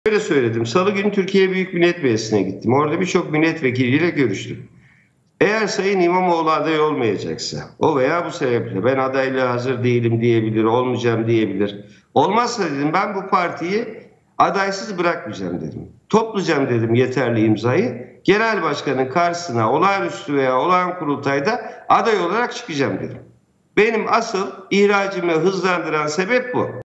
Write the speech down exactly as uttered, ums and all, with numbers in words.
Böyle söyledim. Salı günü Türkiye Büyük Millet Meclisi'ne gittim. Orada birçok milletvekiliyle görüştüm. Eğer Sayın İmamoğlu aday olmayacaksa, o veya bu sebeple ben adaylığa hazır değilim diyebilir, olmayacağım diyebilir. Olmazsa dedim ben bu partiyi adaysız bırakmayacağım dedim. Toplayacağım dedim yeterli imzayı. Genel başkanın karşısına olağanüstü veya olağan kurultayda aday olarak çıkacağım dedim. Benim asıl ihracımı hızlandıran sebep bu.